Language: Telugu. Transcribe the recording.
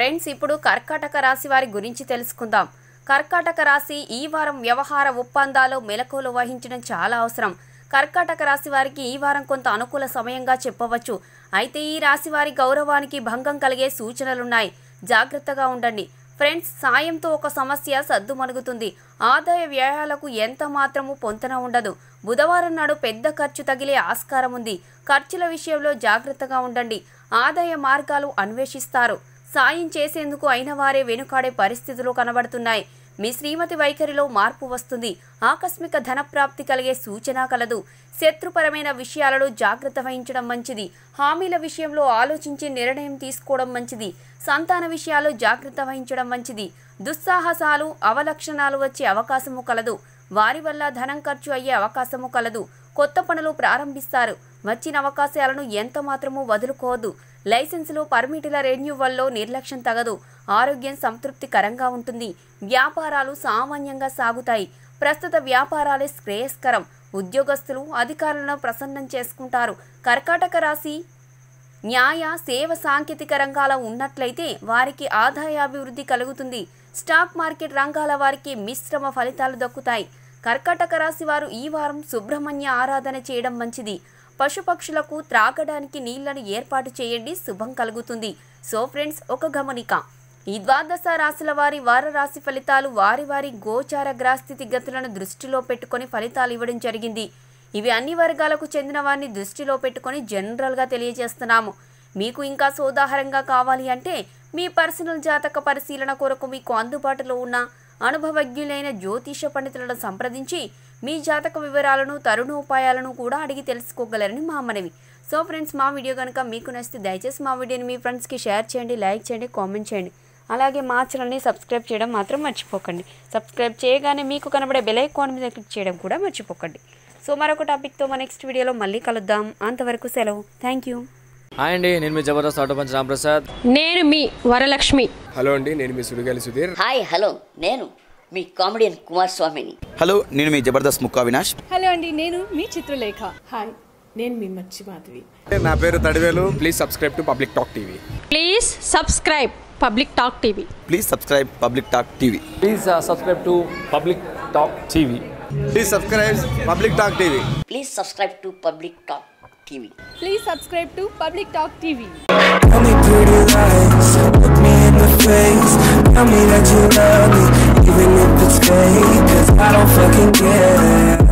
ఫ్రెండ్స్ ఇప్పుడు కర్కాటక రాశి వారి గురించి తెలుసుకుందాం. కర్కాటక రాశి ఈ వారం వ్యవహార ఒప్పందాలు మెలకువలు వహించడం చాలా అవసరం. కర్కాటక రాశి వారికి ఈ వారం కొంత అనుకూల సమయంగా చెప్పవచ్చు. అయితే ఈ రాశి వారి గౌరవానికి భంగం కలిగే సూచనలున్నాయి. జాగ్రత్తగా ఉండండి ఫ్రెండ్స్. సాయంతో ఒక సమస్య సద్దుమణుగుతుంది. ఆదాయ వ్యయాలకు ఎంత మాత్రము పొంతన ఉండదు. బుధవారం నాడు పెద్ద ఖర్చు తగిలే ఆస్కారం ఉంది. ఖర్చుల విషయంలో జాగ్రత్తగా ఉండండి. ఆదాయ మార్గాలు అన్వేషిస్తారు. సాయం చేసేందుకు అయిన వారే వెనుకాడే పరిస్థితులు కనబడుతున్నాయి. మీ శ్రీమతి వైఖరిలో మార్పు వస్తుంది. ఆకస్మిక ధనప్రాప్తి కలిగే సూచన కలదు. శత్రుపరమైన విషయాలలో జాగ్రత్త వహించడం మంచిది. హామీల విషయంలో ఆలోచించి నిర్ణయం తీసుకోవడం మంచిది. సంతాన విషయాల్లో జాగ్రత్త వహించడం మంచిది. దుస్సాహసాలు అవలక్షణాలు వచ్చే అవకాశము కలదు. వారి వల్ల ధనం ఖర్చు అయ్యే అవకాశము కలదు. కొత్త పనులు ప్రారంభిస్తారు. వచ్చిన అవకాశాలను ఎంత మాత్రమూ వదులుకోవద్దు. లైసెన్సులు పర్మిటుల రెన్యూవల్లో నిర్లక్ష్యం తగదు. ఆరోగ్యం సంతృప్తికరంగా ఉంటుంది. వ్యాపారాలు సామాన్యంగా సాగుతాయి. ప్రస్తుత వ్యాపారాలే శ్రేయస్కరం. ఉద్యోగస్తులు అధికారులను ప్రసన్నం చేసుకుంటారు. కర్కాటక రాశి న్యాయ సేవ సాంకేతిక రంగాల ఉన్నట్లయితే వారికి ఆదాయాభివృద్ధి కలుగుతుంది. స్టాక్ మార్కెట్ రంగాల వారికి మిశ్రమ ఫలితాలు దక్కుతాయి. కర్కాటక రాశి వారు ఈ వారం సుబ్రహ్మణ్య ఆరాధన చేయడం మంచిది. పశుపక్షులకు త్రాగడానికి నీళ్లను ఏర్పాటు చేయండి. శుభం కలుగుతుంది. సో ఫ్రెండ్స్, ఒక గమనిక. ఈ ద్వాదశ రాశుల వారి వార రాశి ఫలితాలు వారి వారి గోచార గ్రహస్థితి గతులను దృష్టిలో పెట్టుకొని ఫలితాలు ఇవ్వడం జరిగింది. ఇవి అన్ని వర్గాలకు చెందిన వారిని దృష్టిలో పెట్టుకొని జనరల్గా తెలియజేస్తున్నాము. మీకు ఇంకా సోదాహరంగా కావాలి అంటే మీ పర్సనల్ జాతక పరిశీలన కొరకు మీకు అందుబాటులో ఉన్న అనుభవజ్ఞులైన జ్యోతిష పండితులను సంప్రదించి మీ జాతక వివరాలను తరుణోపాయాలను కూడా అడిగి తెలుసుకోగలరని మా మనవి. సో ఫ్రెండ్స్, మా వీడియో కనుక మీకు నచ్చితే దయచేసి మా వీడియోని మీ ఫ్రెండ్స్కి షేర్ చేయండి, లైక్ చేయండి, కామెంట్ చేయండి. అలాగే మా ఛానల్ని సబ్స్క్రైబ్ చేయడం మాత్రం మర్చిపోకండి. సబ్స్క్రైబ్ చేయగానే మీకు కనబడే బెల్ ఐకాన్ మీద క్లిక్ చేయడం కూడా మర్చిపోకండి. సో మరొక టాపిక్తో మా నెక్స్ట్ వీడియోలో మళ్ళీ కలుద్దాం. అంతవరకు సెలవు. Thank you. హాయ్ అండి, నేను మీ జబర్దస్త్ ఆటో పంచ్ రాంప్రసాద్. నేను మీ వరలక్ష్మి. హలో అండి, నేను మీ సుడిగాలి సుధీర్. హాయ్ హలో, నేను మీ కామెడియన్ కుమార్ స్వామిని. హలో, నేను మీ జబర్దస్త్ ముక్కా వినాష్. హలో అండి, నేను మీ చిత్రలేఖ. హాయ్, నేను మీ మచ్చి మాధవి. నా పేరు Tadivelu. Please subscribe to Public Talk TV. Please subscribe Public Talk TV. Please subscribe Public Talk TV. Please subscribe to Public Talk TV. Please subscribe Public Talk TV. Please subscribe to Public Talk TV. Please subscribe to Public Talk TV. Tell me pretty lies, look me in the face. Tell me that you love me, even if it's fake, 'cause I don't fucking care.